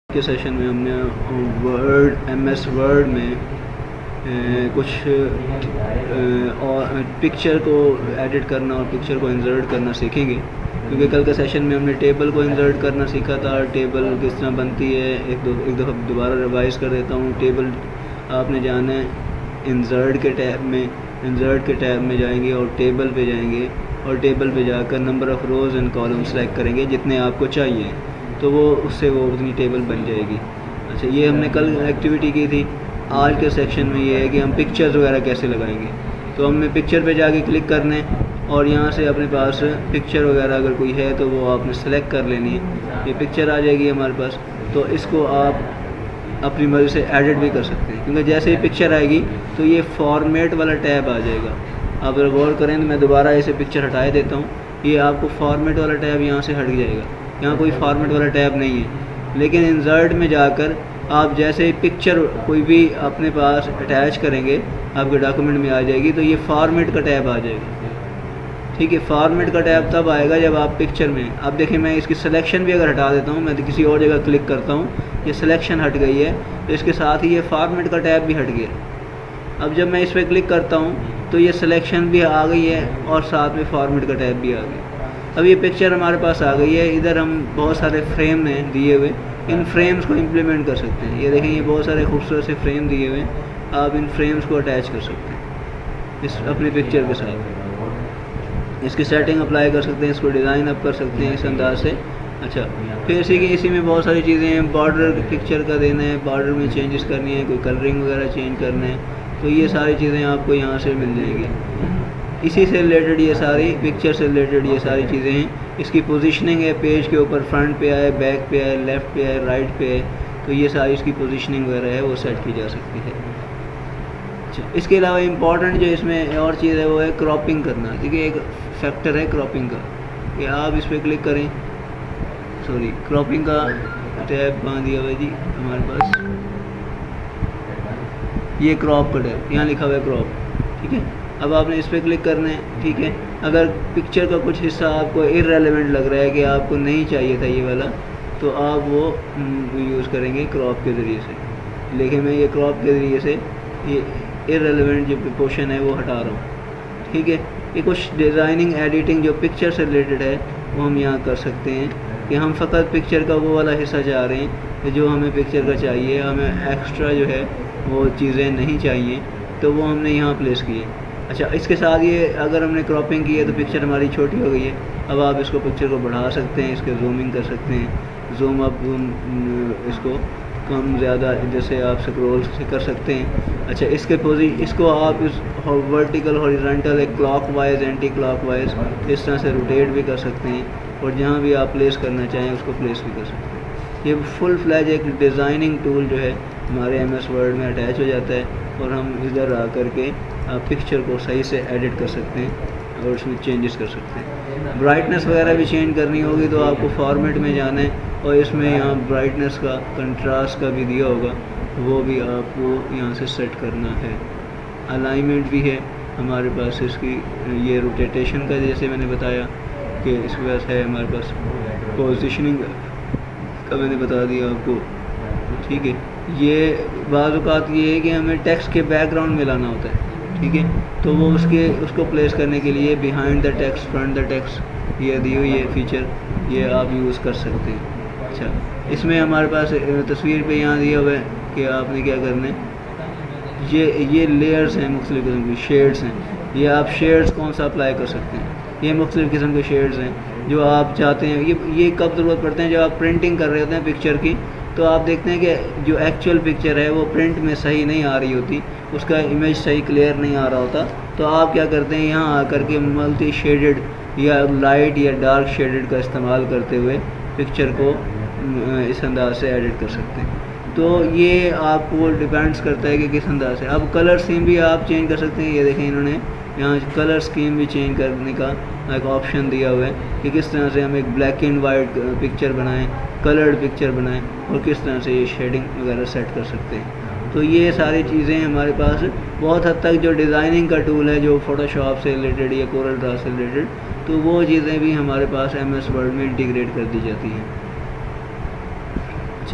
के सेशन में हमने MS वर्ड में कुछ और पिक्चर को एडिट करना और पिक्चर को इंसर्ट करना सीखेंगे, क्योंकि कल के सेशन में हमने टेबल को इंसर्ट करना सीखा था। टेबल किस तरह बनती है एक दफ़ा दोबारा रिवाइज कर देता हूँ। टेबल आपने जाना है इंसर्ट के टैब में जाएंगे और टेबल पे जाएंगे और टेबल पे जाकर number of rows and column select करेंगे जितने आपको चाहिए, तो वो उससे वो उतनी टेबल बन जाएगी। अच्छा, ये हमने कल एक्टिविटी की थी। आज के सेक्शन में ये है कि हम पिक्चर्स वगैरह कैसे लगाएंगे। तो हमने पिक्चर पे जाके क्लिक करना है और यहाँ से अपने पास पिक्चर वगैरह अगर कोई है तो वो आपने सेलेक्ट कर लेनी है। ये पिक्चर आ जाएगी हमारे पास, तो इसको आप अपनी मर्ज़ी से एडिट भी कर सकते हैं, क्योंकि जैसे ही पिक्चर आएगी तो ये फॉर्मेट वाला टैब आ जाएगा। आप अगर गौर करें तो मैं दोबारा इसे पिक्चर हटा देता हूँ, ये आपको फॉर्मेट वाला टैब यहाँ से हट जाएगा। यहाँ कोई फॉर्मेट वाला टैब नहीं है, लेकिन इंसर्ट में जाकर आप जैसे ही पिक्चर कोई भी अपने पास अटैच करेंगे आपके डॉक्यूमेंट में आ जाएगी, तो ये फॉर्मेट का टैब आ जाएगा। ठीक है, फॉर्मेट का टैब तब आएगा जब आप पिक्चर में, अब देखिए मैं इसकी सिलेक्शन भी अगर हटा देता हूँ, मैं किसी और जगह क्लिक करता हूँ, ये सिलेक्शन हट गई है, तो इसके साथ ही ये फॉर्मेट का टैब भी हट गया। अब जब मैं इस पर क्लिक करता हूँ तो ये सिलेक्शन भी आ गई है और साथ में फॉर्मेट का टैब भी आ गया। अब ये पिक्चर हमारे पास आ गई है। इधर हम बहुत सारे फ्रेम हैं दिए हुए, इन फ्रेम्स को इम्प्लीमेंट कर सकते हैं। ये देखें, ये बहुत सारे खूबसूरत से फ्रेम दिए हुए हैं, आप इन फ्रेम्स को अटैच कर सकते हैं इस अपने पिक्चर के साथ। इसकी सेटिंग अप्लाई कर सकते हैं, इसको डिज़ाइन अप कर सकते हैं इस अंदाज से। अच्छा, फिर इसी में बहुत सारी चीज़ें हैं। बॉर्डर पिक्चर का देना है, बॉर्डर में चेंजेस करनी है, कोई कलरिंग वगैरह चेंज करना है, तो ये सारी चीज़ें आपको यहाँ से मिल जाएंगी। इसी से रिलेटेड ये सारी पिक्चर से रिलेटेड ये सारी चीज़ें हैं। इसकी पोजीशनिंग है, पेज के ऊपर फ्रंट पे आए, बैक पे आए, लेफ़्ट पे आए, राइट पे आए, तो ये सारी इसकी पोजीशनिंग वगैरह है वो सेट की जा सकती है। अच्छा, इसके अलावा इम्पॉर्टेंट जो इसमें और चीज़ है वो है क्रॉपिंग करना। देखिए, एक फैक्टर है क्रॉपिंग का, कि आप इस पर क्लिक करें, सॉरी क्रॉपिंग का टैब कहाँ दिया हुआ है जी हमारे पास, ये क्रॉप का टैब, यहाँ लिखा हुआ है क्रॉप। ठीक है, अब आपने इस पर क्लिक करना है। ठीक है, अगर पिक्चर का कुछ हिस्सा आपको इररेलेवेंट लग रहा है कि आपको नहीं चाहिए था ये वाला, तो आप वो यूज़ करेंगे क्रॉप के ज़रिए से। लेकिन मैं ये क्रॉप के ज़रिए से ये इररेलेवेंट जो पोर्शन है वो हटा रहा हूँ। ठीक है, ये कुछ डिज़ाइनिंग एडिटिंग जो पिक्चर से रिलेटेड है वो हम यहाँ कर सकते हैं, कि हम फ़कत पिक्चर का वो वाला हिस्सा चाह रहे हैं कि जो हमें पिक्चर का चाहिए, हमें एक्स्ट्रा जो है वो चीज़ें नहीं चाहिए, तो वो हमने यहाँ प्लेस किए। अच्छा, इसके साथ ये अगर हमने क्रॉपिंग की है तो पिक्चर हमारी छोटी हो गई है। अब आप इसको पिक्चर को बढ़ा सकते हैं, इसके जूमिंग कर सकते हैं, जूम अप जूम इसको कम ज़्यादा जैसे आप स्क्रॉल से कर सकते हैं। अच्छा, इसको आप इस vertical horizontal clockwise anti clockwise इस तरह से रोटेट भी कर सकते हैं, और जहाँ भी आप प्लेस करना चाहें उसको प्लेस भी कर सकते हैं। ये फुल फ्लैज एक डिज़ाइनिंग टूल जो है हमारे MS वर्ड में अटैच हो जाता है, और हम इधर आ कर के पिक्चर को सही से एडिट कर सकते हैं और उसमें चेंजेस कर सकते हैं। ब्राइटनेस वगैरह भी चेंज करनी होगी तो आपको फॉर्मेट में जाना है, और इसमें यहाँ ब्राइटनेस का कंट्रास्ट का भी दिया होगा, वो भी आपको यहाँ से सेट करना है। अलाइनमेंट भी है हमारे पास इसकी, ये रोटेशन का जैसे मैंने बताया कि इसके पास है हमारे पास, पोजीशनिंग का मैंने बता दिया आपको। ठीक है, ये बाज़ औक़ात ये है कि हमें टेक्स्ट के बैकग्राउंड में लाना होता है। ठीक है, तो वो उसको प्लेस करने के लिए behind the text, front the text, ये दी हुई ये फीचर ये आप यूज़ कर सकते हैं। अच्छा, इसमें हमारे पास तस्वीर पे यहाँ दिया हुआ है कि आपने क्या करना है। ये लेयर्स हैं, मुख्तलिफ़ किस्म की शेड्स हैं, ये आप शेड्स कौन सा अप्लाई कर सकते हैं। ये मुख्तलिफ़ किस्म के शेड्स हैं जो आप चाहते हैं। ये कब ज़रूरत पड़ते हैं, जब आप प्रिंटिंग कर रहे होते हैं पिक्चर की, तो आप देखते हैं कि जो एक्चुअल पिक्चर है वो प्रिंट में सही नहीं आ रही होती, उसका इमेज सही क्लियर नहीं आ रहा होता, तो आप क्या करते हैं, यहाँ आकर के मल्टी शेडेड या लाइट या डार्क शेडेड का इस्तेमाल करते हुए पिक्चर को इस अंदाज से एडिट कर सकते हैं। तो ये आपको डिपेंड्स करता है कि किस अंदाज से। अब कलर स्कीम भी आप चेंज कर सकते हैं। ये देखें, इन्होंने यहाँ कलर स्कीम भी चेंज करने का एक ऑप्शन दिया हुआ है कि किस तरह से हम एक ब्लैक एंड वाइट पिक्चर बनाएं, कलर्ड पिक्चर बनाएं, और किस तरह से ये शेडिंग वगैरह सेट कर सकते हैं। तो ये सारी चीज़ें हमारे पास बहुत हद तक जो डिज़ाइनिंग का टूल है, जो फ़ोटोशॉप से रिलेटेड या कोरल ड्रा से रिलेटेड, तो वो चीज़ें भी हमारे पास MS वर्ड में इंटीग्रेट कर दी जाती हैं। अच्छा,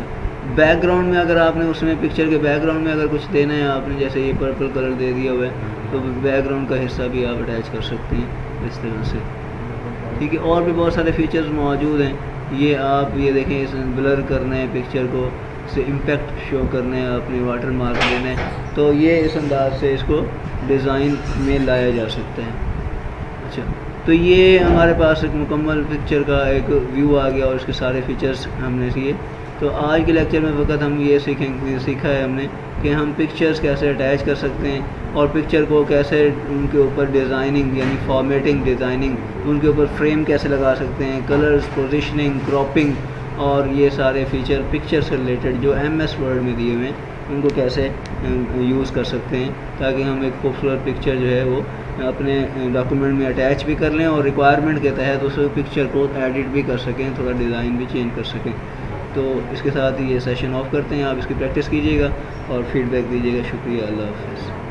बैकग्राउंड में अगर आपने उसमें पिक्चर के बैकग्राउंड में अगर कुछ देना है आपने, जैसे ये पर्पल कलर दे दिया हुआ है, तो बैकग्राउंड का हिस्सा भी आप अटैच कर सकते हैं इस तरह से, ठीक है। और भी बहुत सारे फीचर्स मौजूद हैं। ये आप ये देखें, इसमें ब्लर करना है पिक्चर को, से इम्पैक्ट शो करना है, अपने वाटर मार्क देना है, तो ये इस अंदाज से इसको डिज़ाइन में लाया जा सकता है। अच्छा, तो ये हमारे पास एक मुकम्मल पिक्चर का एक व्यू आ गया और इसके सारे फीचर्स हमने सीखे। तो आज के लेक्चर में वक्त हम ये सीखा है हमने कि हम पिक्चर्स कैसे अटैच कर सकते हैं और पिक्चर को कैसे उनके ऊपर डिज़ाइनिंग यानी फॉर्मेटिंग डिज़ाइनिंग, उनके ऊपर फ्रेम कैसे लगा सकते हैं, कलर्स, पोजीशनिंग, क्रॉपिंग और ये सारे फीचर पिक्चर से रिलेटेड जो MS वर्ड में दिए हुए हैं उनको कैसे यूज़ कर सकते हैं, ताकि हम एक खूबसूरत पिक्चर जो है वो अपने डॉक्यूमेंट में अटैच भी कर लें और रिक्वायरमेंट के तहत उस पिक्चर को एडिट भी कर सकें, थोड़ा डिज़ाइन भी चेंज कर सकें। तो इसके साथ ही ये सेशन ऑफ करते हैं। आप इसकी प्रैक्टिस कीजिएगा और फीडबैक दीजिएगा। शुक्रिया, अल्लाह हाफ़िज़।